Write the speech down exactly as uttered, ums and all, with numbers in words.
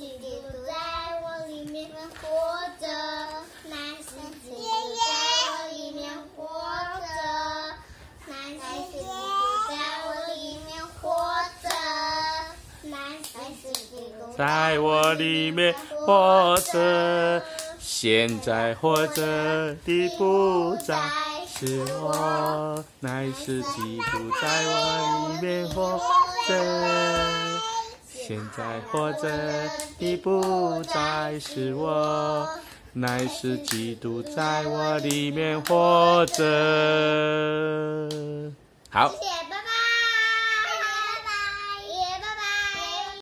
基督在我里面活着，乃是基督在我里面活着，乃是基督在我里面活着，乃是基督在我里面活着。现在活着的不再是我，乃是基督在我里面活着。现在活着的不再是我，乃是基督在我里面活着。好。 谢谢，拜拜。